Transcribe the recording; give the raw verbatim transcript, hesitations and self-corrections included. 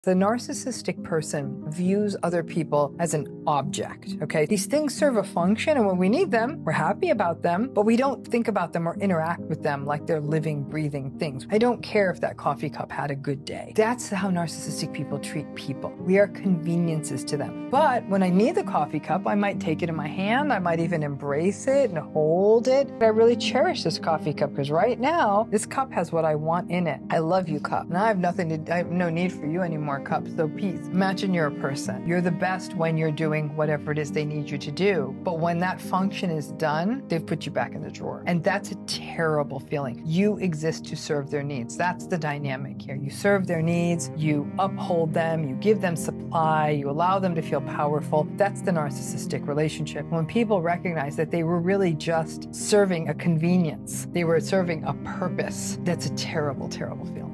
The narcissistic person views other people as an object, okay? These things serve a function, and when we need them, we're happy about them, but we don't think about them or interact with them like they're living, breathing things. I don't care if that coffee cup had a good day. That's how narcissistic people treat people. We are conveniences to them. But when I need the coffee cup, I might take it in my hand. I might even embrace it and hold it. I really cherish this coffee cup because right now, this cup has what I want in it. I love you, cup. Now I have nothing to, I have no need for you anymore. Cup, so peace. Imagine you're a person. You're the best when you're doing whatever it is they need you to do. But when that function is done, they've put you back in the drawer. And that's a terrible feeling. You exist to serve their needs. That's the dynamic here. You serve their needs, you uphold them, you give them supply, you allow them to feel powerful. That's the narcissistic relationship. When people recognize that they were really just serving a convenience, they were serving a purpose, that's a terrible, terrible feeling.